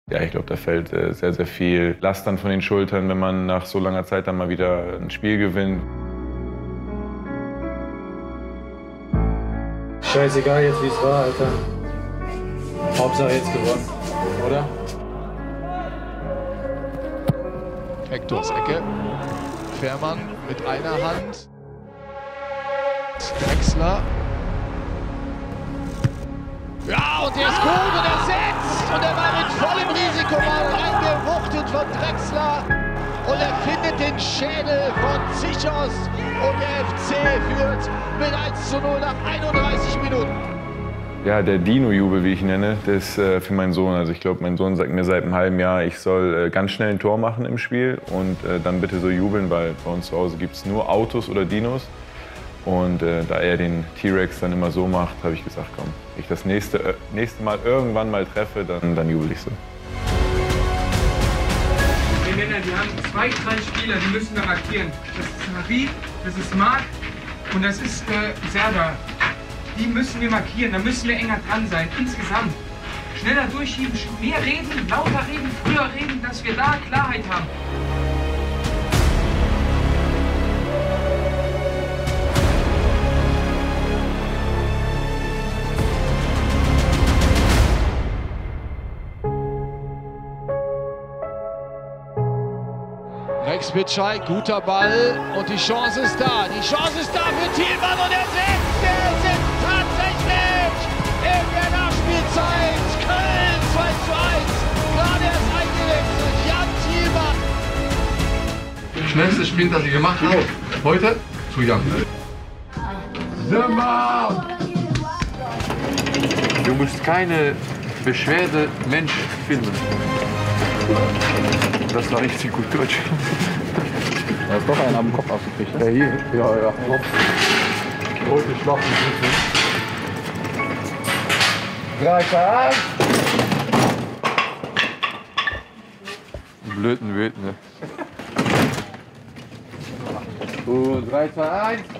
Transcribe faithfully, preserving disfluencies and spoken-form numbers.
Ja, ich glaube, da fällt äh, sehr, sehr viel Last dann von den Schultern, wenn man nach so langer Zeit dann mal wieder ein Spiel gewinnt. Scheißegal jetzt, wie es war, Alter. Hauptsache jetzt gewonnen, oder? Hectors Ecke. Fährmann mit einer Hand. Drexler. Ja, und der ist gut und er setzt. Und er war mit vollem Risiko mal reingewuchtet von Drexler. Und er findet den Schädel von Zichos. Und der F C führt mit eins zu null nach einunddreißig Minuten. Ja, der Dino-Jubel, wie ich ihn nenne, das ist äh, für meinen Sohn. Also ich glaube, mein Sohn sagt mir seit einem halben Jahr, ich soll äh, ganz schnell ein Tor machen im Spiel und äh, dann bitte so jubeln, weil bei uns zu Hause gibt es nur Autos oder Dinos. Und äh, da er den T-Rex dann immer so macht, habe ich gesagt, komm, wenn ich das nächste, äh, nächste Mal irgendwann mal treffe, dann, dann jubel ich so. Die Männer, die haben zwei, drei Spieler, die müssen wir markieren. Das ist Marie, das ist Marc und das ist äh, Serda. Die müssen wir markieren, da müssen wir enger dran sein, insgesamt. Schneller durchschieben, mehr reden, lauter reden, früher reden, dass wir da Klarheit haben. Rex Bitschei, guter Ball und die Chance ist da. Die Chance ist da für Thielmann und er setzt, er setzt tatsächlich in der Nachspielzeit. Köln zwei zu eins, gerade erst eingewechselt, Jan Thielmann. Schnellstes Spiel, das ich gemacht habe, heute zu Jan. Du musst keine Beschwerde Mensch filmen. Das war richtig gut Deutsch. Da ist doch einer am Kopf abgekriegt. Ja, hier. Ja, ja. Heute schlafen wir. drei, zwei, eins. Blöden Wöten, ne? Und drei, zwei, eins.